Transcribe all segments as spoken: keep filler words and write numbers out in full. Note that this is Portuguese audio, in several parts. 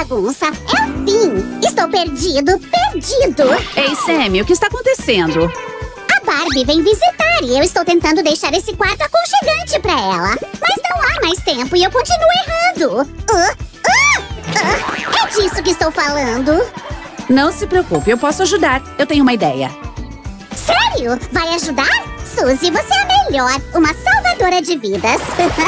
bagunça. É o fim. Estou perdido, perdido. Ei, Sammy, o que está acontecendo? A Barbie vem visitar e eu estou tentando deixar esse quarto aconchegante pra ela. Mas não há mais tempo e eu continuo errando. Uh, uh, uh. É disso que estou falando. Não se preocupe, eu posso ajudar. Eu tenho uma ideia. Sério? Vai ajudar? Suzy, você é a melhor. Uma salvadora de vidas.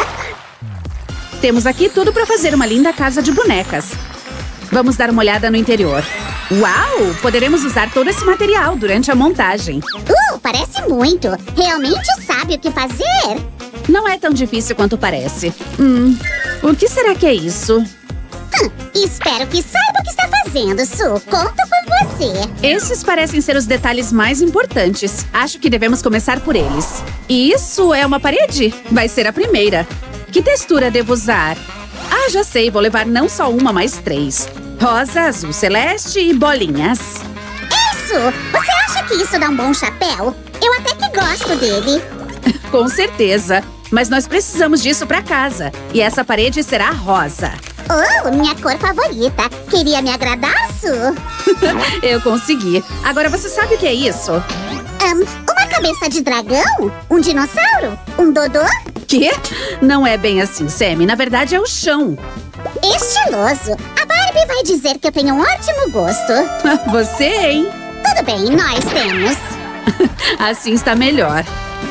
Temos aqui tudo para fazer uma linda casa de bonecas. Vamos dar uma olhada no interior. Uau! Poderemos usar todo esse material durante a montagem. Uh, parece muito. Realmente sabe o que fazer? Não é tão difícil quanto parece. Hum, o que será que é isso? Hum, espero que saiba o que está fazendo, Su. Conto com você. Esses parecem ser os detalhes mais importantes. Acho que devemos começar por eles. E isso é uma parede? Vai ser a primeira. Que textura devo usar? Ah, já sei, vou levar não só uma, mas três. Rosa, azul, celeste e bolinhas. Isso! Você acha que isso dá um bom chapéu? Eu até que gosto dele. Com certeza. Mas nós precisamos disso pra casa. E essa parede será rosa. Oh, minha cor favorita. Queria me agradar, Su? Eu consegui. Agora você sabe o que é isso? Um, uma cabeça de dragão? Um dinossauro? Um dodô? Quê? Não é bem assim, Sammy. Na verdade, é o chão. Estiloso. A Barbie vai dizer que eu tenho um ótimo gosto. Você, hein? Tudo bem, nós temos. Assim está melhor.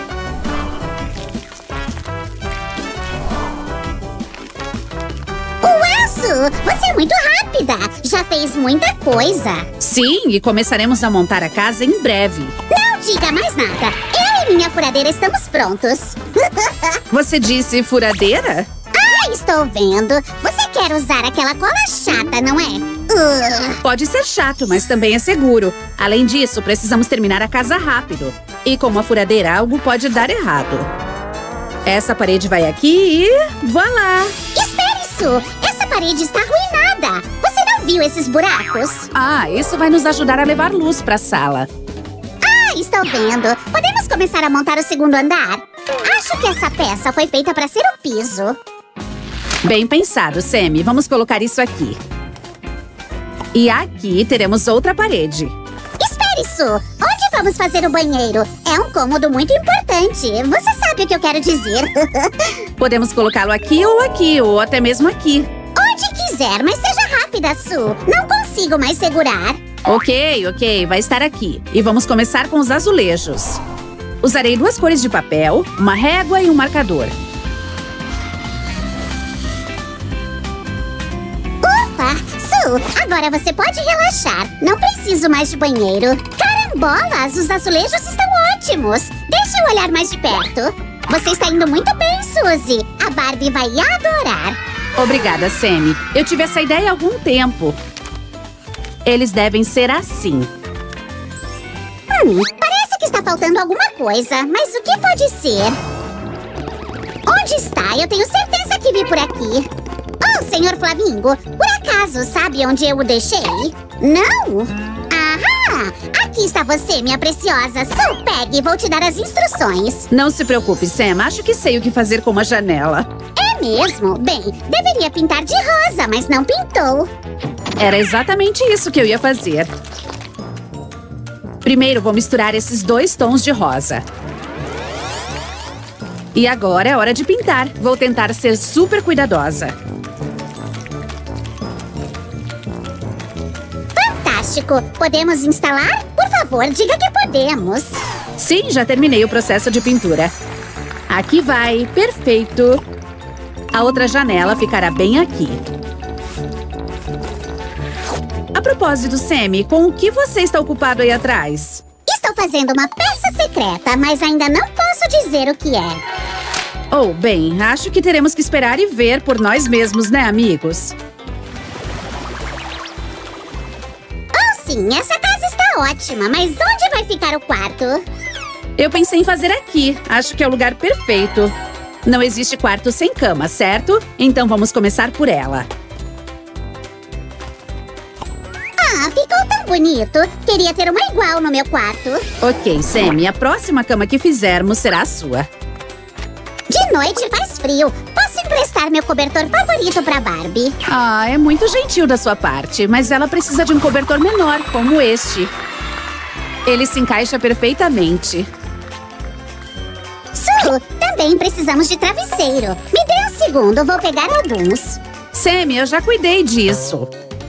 Ué, Su, você é muito rápida. Já fez muita coisa. Sim, e começaremos a montar a casa em breve. Não diga mais nada. Eu e minha furadeira estamos prontos. Você disse furadeira? Ah, estou vendo. Você quer usar aquela cola chata, não é? Uh. Pode ser chato, mas também é seguro. Além disso, precisamos terminar a casa rápido. E com uma furadeira, algo pode dar errado. Essa parede vai aqui e... voilá! Espere, Su! Essa parede está arruinada! Você não viu esses buracos? Ah, isso vai nos ajudar a levar luz para a sala. Ah, estou vendo. Podemos começar a montar o segundo andar? Acho que essa peça foi feita para ser o piso. Bem pensado, Sammy. Vamos colocar isso aqui. E aqui teremos outra parede. Espere, Su! Onde vamos fazer o banheiro? É um cômodo muito importante. Você sabe o que eu quero dizer. Podemos colocá-lo aqui ou aqui, ou até mesmo aqui. Onde quiser, mas seja rápida, Su. Não consigo mais segurar. Ok, ok. Vai estar aqui. E vamos começar com os azulejos. Usarei duas cores de papel, uma régua e um marcador. Ufa! Su, agora você pode relaxar. Não preciso mais de banheiro. Carambolas, os azulejos estão ótimos. Deixa eu olhar mais de perto. Você está indo muito bem, Suzy. A Barbie vai adorar. Obrigada, Sammy. Eu tive essa ideia há algum tempo. Eles devem ser assim. Hum, parece que está faltando alguma coisa. Mas o que pode ser? Onde está? Eu tenho certeza que vi por aqui. Oh, senhor Flamingo, por acaso sabe onde eu o deixei? Não? Ahá! Aqui está você, minha preciosa. Su, pegue, vou te dar as instruções. Não se preocupe, Sam. Acho que sei o que fazer com uma janela. É mesmo? Bem, deveria pintar de rosa, mas não pintou. Era exatamente isso que eu ia fazer. Primeiro, vou misturar esses dois tons de rosa. E agora é hora de pintar. Vou tentar ser super cuidadosa. Fantástico! Podemos instalar? Por favor, diga que podemos. Sim, já terminei o processo de pintura. Aqui vai. Perfeito. A outra janela ficará bem aqui. A propósito, Sammy, com o que você está ocupado aí atrás? Estou fazendo uma peça secreta, mas ainda não posso dizer o que é. Oh, bem, acho que teremos que esperar e ver por nós mesmos, né, amigos? Oh, sim, essa casa está ótima, mas onde vai ficar o quarto? Eu pensei em fazer aqui. Acho que é o lugar perfeito. Não existe quarto sem cama, certo? Então vamos começar por ela. Ah, ficou tão bonito. Queria ter uma igual no meu quarto. Ok, Sammy, a próxima cama que fizermos será a sua. De De noite faz frio. Posso emprestar meu cobertor favorito pra Barbie? Ah, é muito gentil da sua parte, mas ela precisa de um cobertor menor, como este. Ele se encaixa perfeitamente. Su, também precisamos de travesseiro. Me dê um segundo, vou pegar alguns. Sammy, eu já cuidei disso.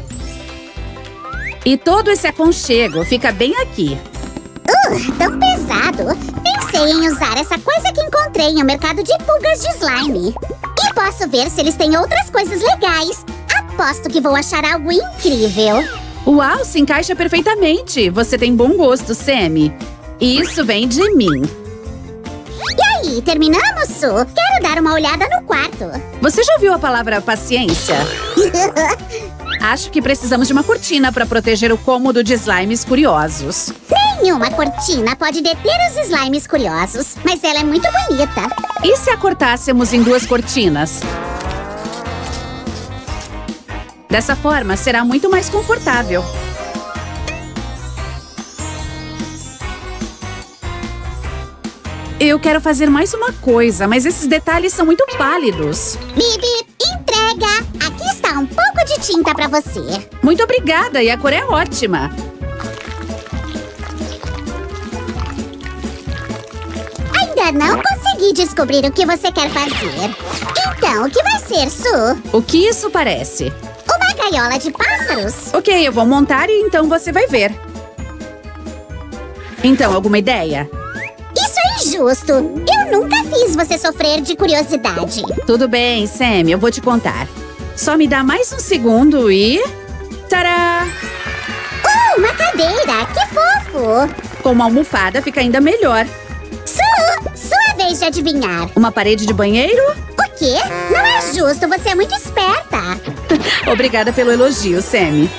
E todo esse aconchego fica bem aqui. Uh, tão pesado. Pensei em usar essa coisa que encontrei em um mercado de pulgas de slime. E posso ver se eles têm outras coisas legais. Aposto que vou achar algo incrível. Uau, se encaixa perfeitamente. Você tem bom gosto, Sammy. Isso vem de mim. E aí, terminamos, Su? Quero dar uma olhada no quarto. Você já ouviu a palavra paciência? Acho que precisamos de uma cortina para proteger o cômodo de slimes curiosos. Nenhuma cortina pode deter os slimes curiosos, mas ela é muito bonita. E se a cortássemos em duas cortinas? Dessa forma, será muito mais confortável. Eu quero fazer mais uma coisa, mas esses detalhes são muito pálidos. Bibi, entrega! Aqui está um pouco de tinta pra você. Muito obrigada, e a cor é ótima. Ainda não consegui descobrir o que você quer fazer. Então, o que vai ser, Su? O que isso parece? Uma gaiola de pássaros? Ok, eu vou montar e então você vai ver. Então, alguma ideia? Isso é injusto. Eu nunca fiz você sofrer de curiosidade. Tudo bem, Sam, eu vou te contar. Só me dá mais um segundo e... Tadá! Uh, uma cadeira! Que fofo! Com uma almofada fica ainda melhor. Su, sua vez de adivinhar. Uma parede de banheiro? O quê? Não é justo, você é muito esperta. Obrigada pelo elogio, Sammy.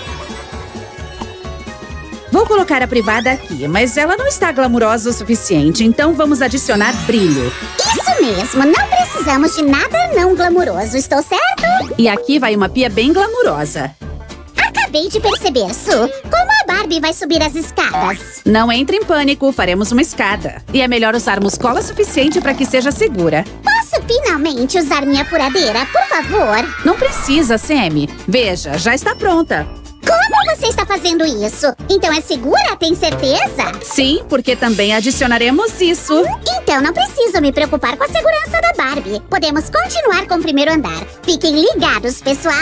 Vou colocar a privada aqui, mas ela não está glamurosa o suficiente, então vamos adicionar brilho. Isso mesmo, não precisamos de nada não glamuroso, estou certo? E aqui vai uma pia bem glamurosa. Acabei de perceber, Su. Como a Barbie vai subir as escadas? Não entre em pânico, faremos uma escada. E é melhor usarmos cola suficiente para que seja segura. Posso finalmente usar minha furadeira, por favor? Não precisa, Sammy. Veja, já está pronta. Como você está fazendo isso? Então é segura, tem certeza? Sim, porque também adicionaremos isso. Então não preciso me preocupar com a segurança da Barbie. Podemos continuar com o primeiro andar. Fiquem ligados, pessoal.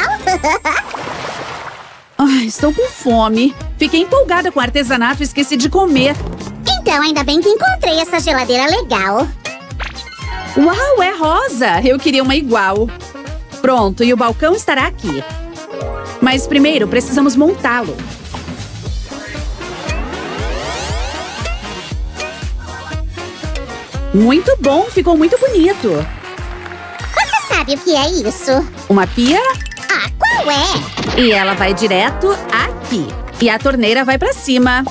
Ai, estou com fome. Fiquei empolgada com o artesanato e esqueci de comer. Então ainda bem que encontrei essa geladeira legal. Uau, é rosa! Eu queria uma igual. Pronto, e o balcão estará aqui. Mas primeiro precisamos montá-lo. Muito bom, ficou muito bonito. Você sabe o que é isso? Uma pia? Ah, qual é? E ela vai direto aqui. E a torneira vai pra cima.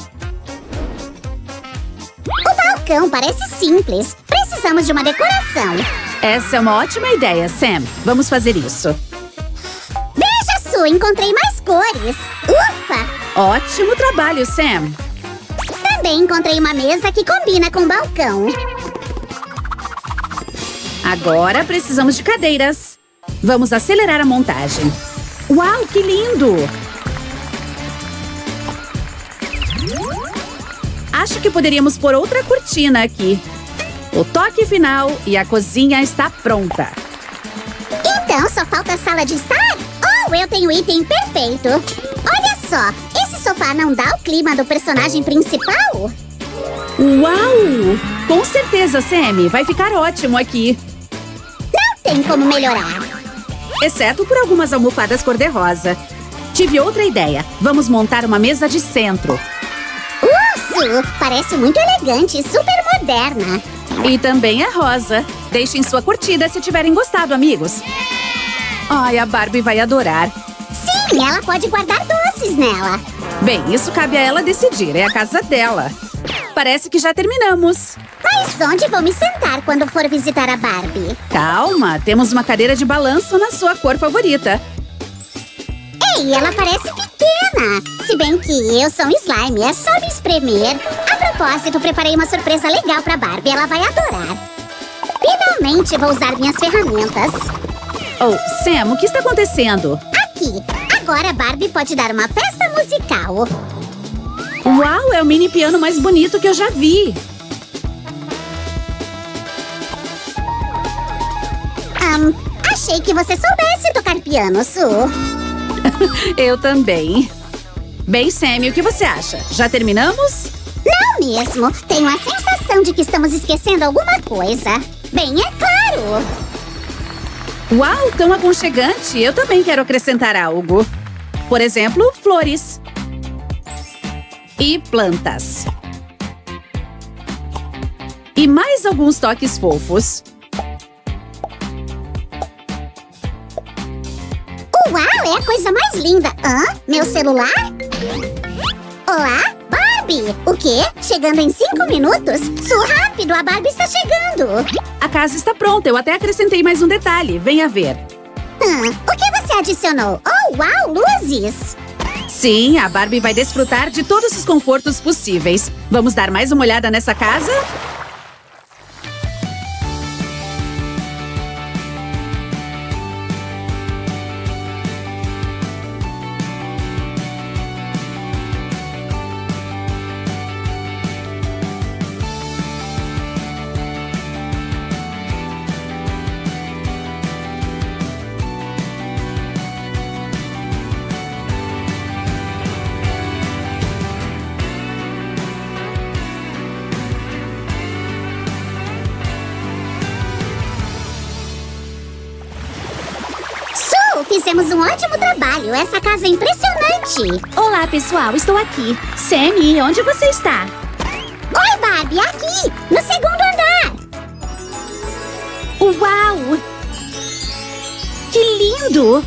O balcão parece simples. Precisamos de uma decoração. Essa é uma ótima ideia, Sam. Vamos fazer isso. Veja, Su, encontrei mais cores. Ufa! Ótimo trabalho, Sam. Também encontrei uma mesa que combina com o balcão. Agora precisamos de cadeiras. Vamos acelerar a montagem. Uau, que lindo! Acho que poderíamos pôr outra cortina aqui. O toque final e a cozinha está pronta. Então só falta a sala de estar? Oh, eu tenho o item perfeito. Olha só, esse sofá não dá o clima do personagem principal? Uau! Com certeza, Sammy. Vai ficar ótimo aqui. Não tem como melhorar. Exceto por algumas almofadas cor-de-rosa. Tive outra ideia. Vamos montar uma mesa de centro. Uh, parece muito elegante e super moderna. E também é rosa. Deixem sua curtida se tiverem gostado, amigos. Ai, a Barbie vai adorar. Sim, ela pode guardar doces nela. Bem, isso cabe a ela decidir. É a casa dela. Parece que já terminamos. Mas onde vou me sentar quando for visitar a Barbie? Calma, temos uma cadeira de balanço na sua cor favorita. Ei, ela parece pequena. Se bem que eu sou um slime, é só me espremer. A propósito, preparei uma surpresa legal pra Barbie, ela vai adorar. Finalmente vou usar minhas ferramentas. Oh, Sam, o que está acontecendo? Aqui. Agora Barbie pode dar uma festa musical. Uau, é o mini piano mais bonito que eu já vi. Um, achei que você soubesse tocar piano, Su. Eu também. Bem, Sam, o que você acha? Já terminamos? Não mesmo. Tenho a sensação de que estamos esquecendo alguma coisa. Bem, é claro. Uau, tão aconchegante. Eu também quero acrescentar algo. Por exemplo, flores. E plantas. E mais alguns toques fofos. Uau, é a coisa mais linda. Hã? Meu celular? Olá, Barbie. O quê? Chegando em cinco minutos? Su, rápido, a Barbie está chegando. A casa está pronta, eu até acrescentei mais um detalhe. Venha ver. Hum, o que você adicionou? Oh, uau, luzes. Sim, a Barbie vai desfrutar de todos os confortos possíveis. Vamos dar mais uma olhada nessa casa? Fizemos um ótimo trabalho. Essa casa é impressionante. Olá, pessoal. Estou aqui. Sammy, onde você está? Oi, Barbie. Aqui, no segundo andar. Uau! Que lindo!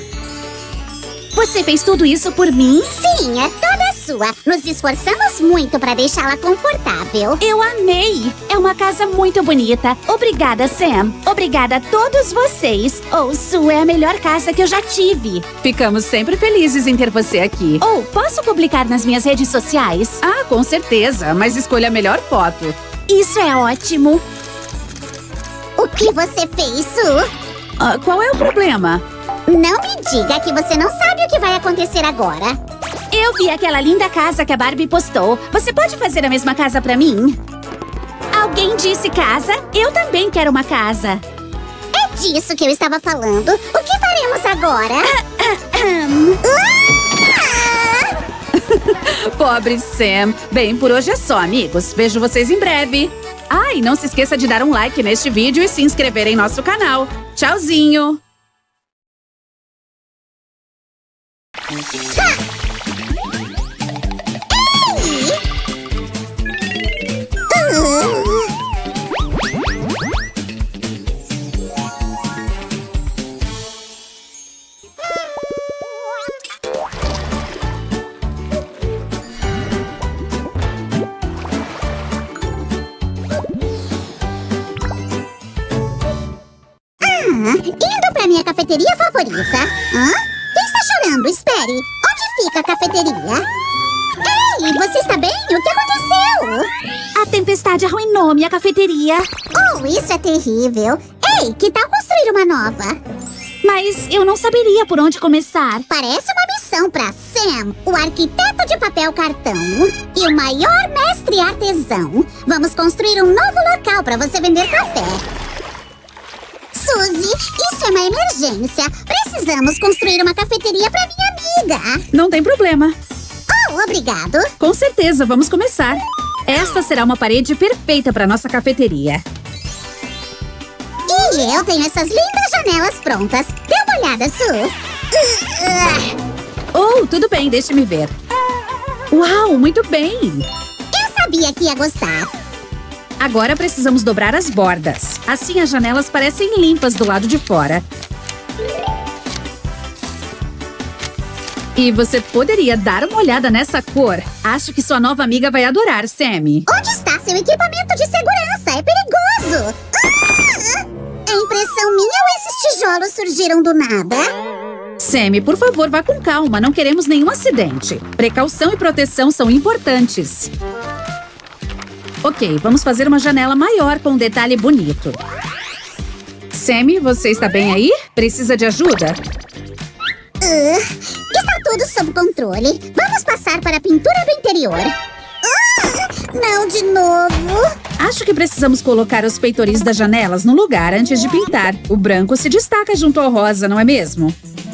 Você fez tudo isso por mim? Sim, é toda sua. Nos esforçamos muito para deixá-la confortável. Eu amei! É uma casa muito bonita. Obrigada, Sam. Obrigada a todos vocês. Oh, Su é a melhor casa que eu já tive. Ficamos sempre felizes em ter você aqui. Oh, posso publicar nas minhas redes sociais? Ah, com certeza. Mas escolha a melhor foto. Isso é ótimo. O que você fez, Su? Ah, qual é o problema? Não me diga que você não sabe o que vai acontecer agora. Eu vi aquela linda casa que a Barbie postou. Você pode fazer a mesma casa pra mim? Alguém disse casa? Eu também quero uma casa. É disso que eu estava falando. O que faremos agora? Pobre Sam. Bem, por hoje é só, amigos. Vejo vocês em breve. Ah, e não se esqueça de dar um like neste vídeo e se inscrever em nosso canal. Tchauzinho! Indo pra minha cafeteria favorita. Hã? Quem está chorando? Espere. Onde fica a cafeteria? Ei, você está bem? O que aconteceu? A tempestade arruinou minha cafeteria. Oh, isso é terrível. Ei, que tal construir uma nova? Mas eu não saberia por onde começar. Parece uma missão para Sam, o arquiteto de papel cartão e o maior mestre artesão. Vamos construir um novo local para você vender café. Suzy, isso é uma emergência. Precisamos construir uma cafeteria para minha amiga. Não tem problema. Oh, obrigado. Com certeza, vamos começar. Esta será uma parede perfeita para nossa cafeteria. E eu tenho essas lindas janelas prontas. Dê uma olhada, Su. Oh, tudo bem, deixe-me ver. Uau, muito bem. Eu sabia que ia gostar. Agora precisamos dobrar as bordas. Assim as janelas parecem limpas do lado de fora. E você poderia dar uma olhada nessa cor? Acho que sua nova amiga vai adorar, Sammy. Onde está seu equipamento de segurança? É perigoso. Ah! É impressão minha ou esses tijolos surgiram do nada? Sammy, por favor, vá com calma. Não queremos nenhum acidente. Precaução e proteção são importantes. Ok, vamos fazer uma janela maior com um detalhe bonito. Sammy, você está bem aí? Precisa de ajuda? Uh, está tudo sob controle. Vamos passar para a pintura do interior. Uh, não de novo. Acho que precisamos colocar os peitoris das janelas no lugar antes de pintar. O branco se destaca junto ao rosa, não é mesmo?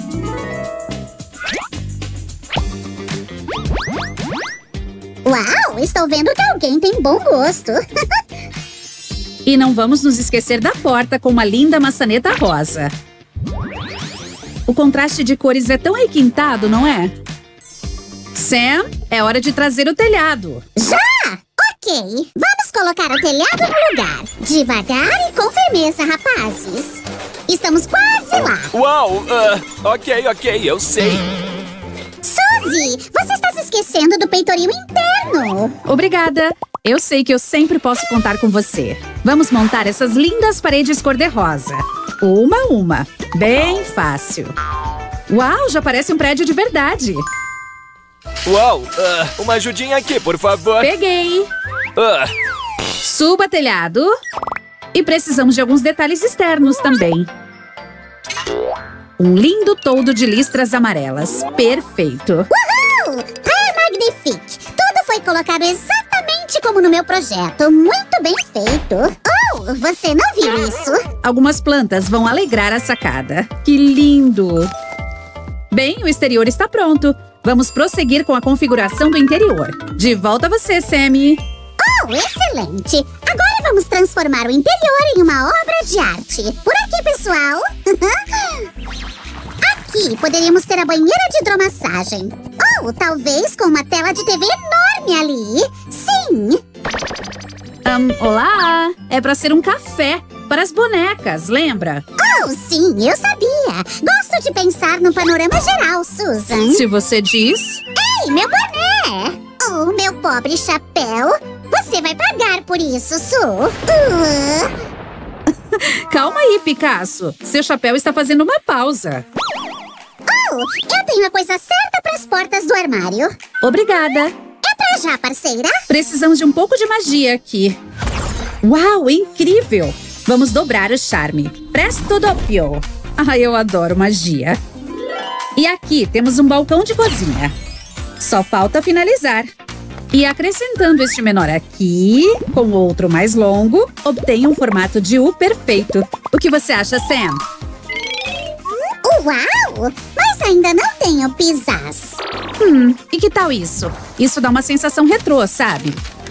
Uau, estou vendo que alguém tem bom gosto. E não vamos nos esquecer da porta com uma linda maçaneta rosa. O contraste de cores é tão requintado, não é? Sam, é hora de trazer o telhado. Já! Ok, vamos colocar o telhado no lugar. Devagar e com firmeza, rapazes. Estamos quase lá. Uau! Uh, ok, ok, eu sei. Suzy, você está se esquecendo do peitoril interno. Obrigada. Eu sei que eu sempre posso contar com você. Vamos montar essas lindas paredes cor-de-rosa. Uma a uma. Bem fácil. Uau, já parece um prédio de verdade. Uau! Uh, uma ajudinha aqui, por favor. Peguei. Uh. Suba telhado. E precisamos de alguns detalhes externos também. Um lindo toldo de listras amarelas. Perfeito. Uhul! É magnifique! Tudo foi colocado exatamente como no meu projeto. Muito bem feito. Oh, você não viu isso? Algumas plantas vão alegrar a sacada. Que lindo! Bem, o exterior está pronto. Vamos prosseguir com a configuração do interior. De volta a você, Sammy. Oh, excelente! Agora vamos transformar o interior em uma obra de arte. Por aqui, pessoal. Aqui poderíamos ter a banheira de hidromassagem. Ou talvez com uma tela de T V enorme ali. Sim! Um, olá! É pra ser um café para as bonecas, lembra? Oh, sim, eu sabia. Gosto de pensar no panorama geral, Susan. Se você diz... Ei, meu boné! Oh, meu pobre chapéu. Você vai pagar por isso, Su. Uh. Calma aí, Picasso. Seu chapéu está fazendo uma pausa. Oh, eu tenho a coisa certa para as portas do armário. Obrigada. É pra já, parceira? Precisamos de um pouco de magia aqui. Uau, incrível! Vamos dobrar o charme. Presto doppio. Ah, eu adoro magia. E aqui temos um balcão de cozinha. Só falta finalizar. E acrescentando este menor aqui, com outro mais longo, obtém um formato de U perfeito. O que você acha, Sam? Uau! Mas ainda não tenho pisás. Hum, e que tal isso? Isso dá uma sensação retrô, sabe?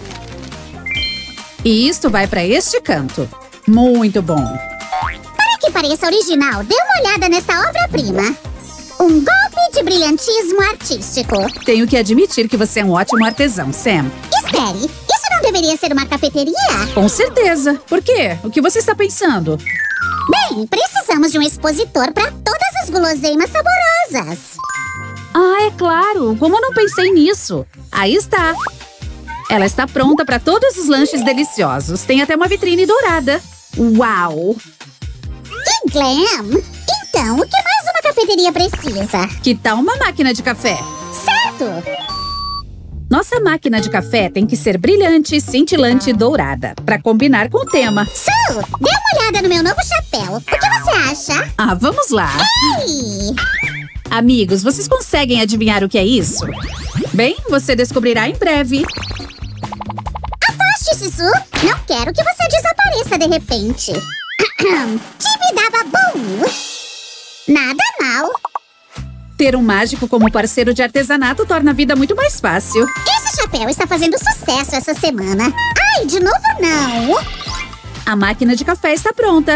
E isto vai para este canto. Muito bom. Para que pareça original, dê uma olhada nesta obra-prima. Um golpe de brilhantismo artístico. Tenho que admitir que você é um ótimo artesão, Sam. Espere, isso não deveria ser uma cafeteria? Com certeza. Por quê? O que você está pensando? Bem, precisamos de um expositor para todas as guloseimas saborosas. Ah, é claro! Como eu não pensei nisso? Aí está. Ela está pronta para todos os lanches deliciosos. Tem até uma vitrine dourada. Uau! Que glam! Então, o que mais uma cafeteria precisa? Que tal uma máquina de café? Certo! Nossa máquina de café tem que ser brilhante, cintilante e dourada, para combinar com o tema. Su, dê uma olhada no meu novo chapéu. O que você acha? Ah, vamos lá! Ei! Amigos, vocês conseguem adivinhar o que é isso? Bem, você descobrirá em breve. Afaste-se, Su! Não quero que você desapareça de repente. Tibidababum! Nada mal. Ter um mágico como parceiro de artesanato torna a vida muito mais fácil. Esse chapéu está fazendo sucesso essa semana. Ai, de novo não! A máquina de café está pronta.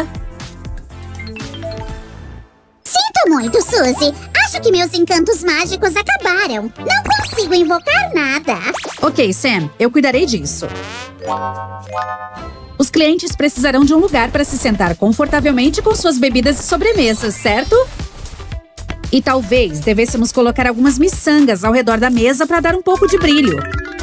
Sinto muito, Suzy. Acho que meus encantos mágicos acabaram. Não consigo invocar nada. Ok, Sam, eu cuidarei disso. Os clientes precisarão de um lugar para se sentar confortavelmente com suas bebidas e sobremesas, certo? E talvez devêssemos colocar algumas miçangas ao redor da mesa para dar um pouco de brilho.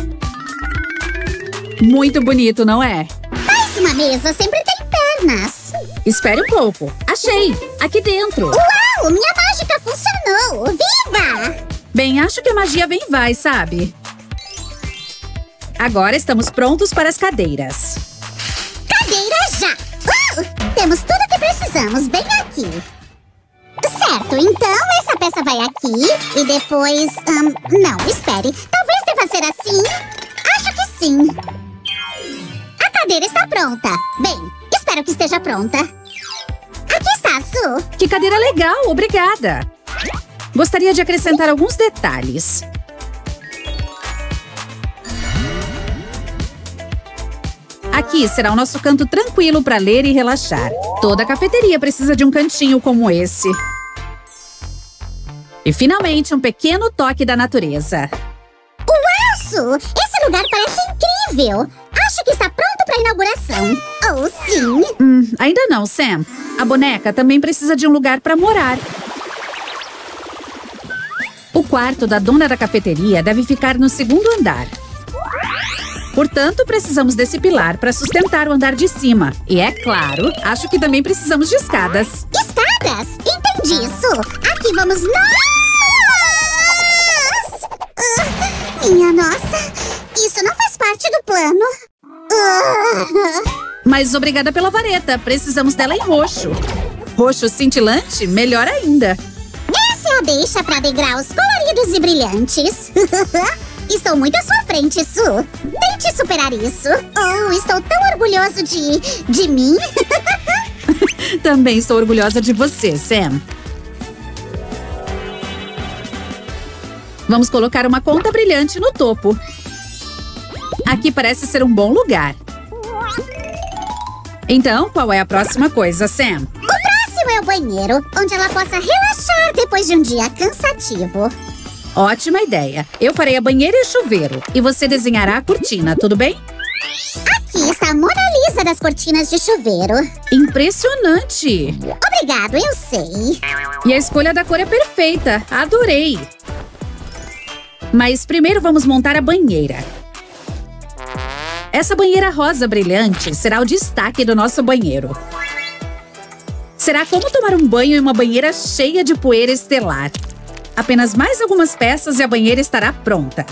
Muito bonito, não é? Mas uma mesa sempre tem pernas. Espere um pouco. Achei! Aqui dentro. Uau! Minha mágica funcionou! Viva! Bem, acho que a magia vem e vai, sabe? Agora estamos prontos para as cadeiras. Cadeira já! Uh, temos tudo o que precisamos, bem aqui. Certo, então essa peça vai aqui e depois... Um, não, espere. Talvez deva ser assim. Acho que sim. A cadeira está pronta. Bem, espero que esteja pronta. Aqui está, Su. Que cadeira legal, obrigada. Gostaria de acrescentar alguns detalhes. Aqui será o nosso canto tranquilo para ler e relaxar. Toda cafeteria precisa de um cantinho como esse. E finalmente um pequeno toque da natureza. Uau, Su! Esse lugar parece incrível! Acho que está pronto para a inauguração. Oh, sim! Hum, ainda não, Sam. A boneca também precisa de um lugar para morar. O quarto da dona da cafeteria deve ficar no segundo andar. Portanto, precisamos desse pilar para sustentar o andar de cima. E é claro, acho que também precisamos de escadas. Escadas? Entendi isso! Aqui vamos nós! Uh, minha nossa! Isso não faz parte do plano. Uh. Mas obrigada pela vareta. Precisamos dela em roxo. Roxo cintilante? Melhor ainda. Essa é a deixa para degraus coloridos e brilhantes. Estou muito à sua frente, Su. Tente superar isso. Oh, estou tão orgulhoso de... de mim. Também estou orgulhosa de você, Sam. Vamos colocar uma conta brilhante no topo. Aqui parece ser um bom lugar. Então, qual é a próxima coisa, Sam? O próximo é o banheiro, onde ela possa relaxar depois de um dia cansativo. Ótima ideia. Eu farei a banheira e o chuveiro. E você desenhará a cortina, tudo bem? Aqui está a Mona Lisa das cortinas de chuveiro. Impressionante! Obrigado, eu sei. E a escolha da cor é perfeita. Adorei! Mas primeiro vamos montar a banheira. Essa banheira rosa brilhante será o destaque do nosso banheiro. Será como tomar um banho em uma banheira cheia de poeira estelar. Apenas mais algumas peças e a banheira estará pronta.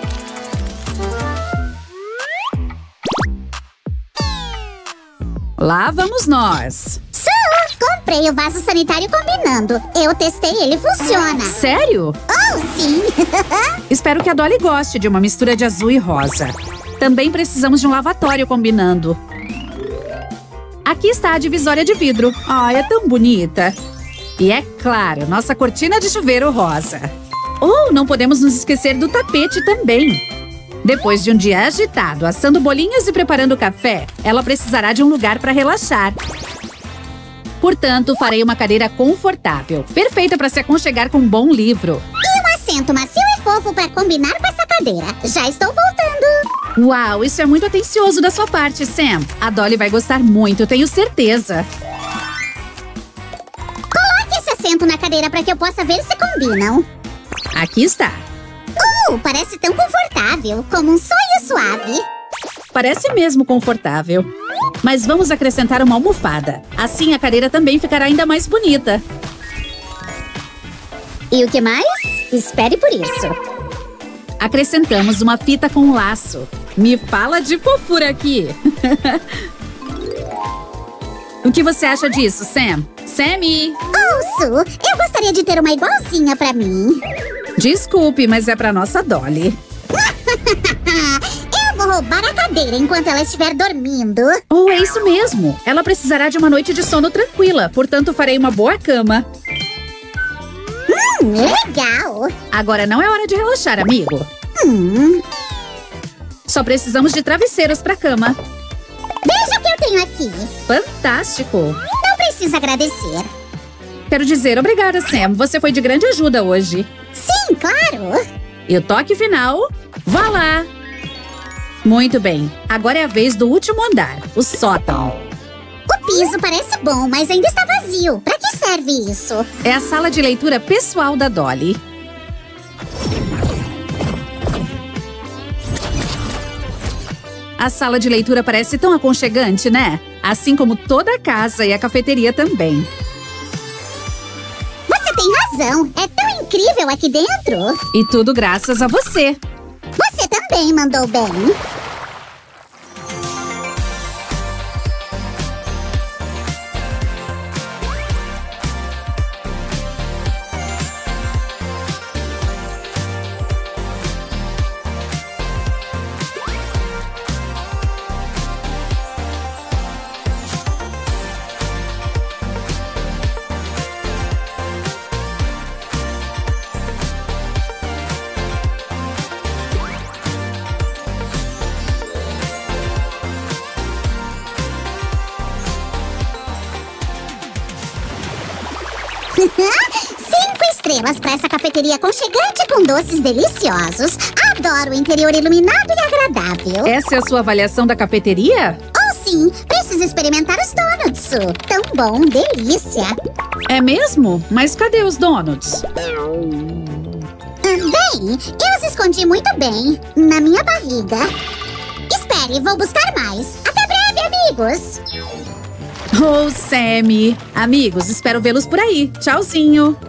Lá vamos nós! Su, comprei o vaso sanitário combinando. Eu testei, ele funciona. Sério? Oh, sim! Espero que a Dolly goste de uma mistura de azul e rosa. Também precisamos de um lavatório combinando. Aqui está a divisória de vidro. Ai, é tão bonita! E é claro, nossa cortina de chuveiro rosa. Oh, não podemos nos esquecer do tapete também. Depois de um dia agitado, assando bolinhas e preparando café, ela precisará de um lugar para relaxar. Portanto, farei uma cadeira confortável, perfeita para se aconchegar com um bom livro. E um assento macio e fofo para combinar com essa cadeira. Já estou voltando. Uau, isso é muito atencioso da sua parte, Sam. A Dolly vai gostar muito, tenho certeza. Assento na cadeira para que eu possa ver se combinam. Aqui está. Uh, parece tão confortável, como um sonho suave. Parece mesmo confortável. Mas vamos acrescentar uma almofada. Assim a cadeira também ficará ainda mais bonita. E o que mais? Espere por isso. Acrescentamos uma fita com laço. Me fala de fofura aqui. O que você acha disso, Sam? Sammy! Oh, Su, eu gostaria de ter uma igualzinha pra mim. Desculpe, mas é pra nossa Dolly. Eu vou roubar a cadeira enquanto ela estiver dormindo. Oh, é isso mesmo. Ela precisará de uma noite de sono tranquila, portanto farei uma boa cama. Hum, legal. Agora não é hora de relaxar, amigo. Hum. Só precisamos de travesseiros pra cama. Veja o que eu tenho aqui. Fantástico. Não precisa agradecer. Quero dizer obrigada, Sam. Você foi de grande ajuda hoje. Sim, claro. E o toque final? Vá lá. Muito bem. Agora é a vez do último andar, o sótão. O piso parece bom, mas ainda está vazio. Pra que serve isso? É a sala de leitura pessoal da Dolly. A sala de leitura parece tão aconchegante, né? Assim como toda a casa e a cafeteria também. Você tem razão. É tão incrível aqui dentro. E tudo graças a você. Você também. também mandou bem. Cinco estrelas para essa cafeteria aconchegante com doces deliciosos. Adoro o interior iluminado e agradável. Essa é a sua avaliação da cafeteria? Oh, sim. Preciso experimentar os donuts. Tão bom, delícia. É mesmo? Mas cadê os donuts? Bem, eu os escondi muito bem na minha barriga. Espere, vou buscar mais. Até breve, amigos. Oh, Sammy. Amigos, espero vê-los por aí. Tchauzinho.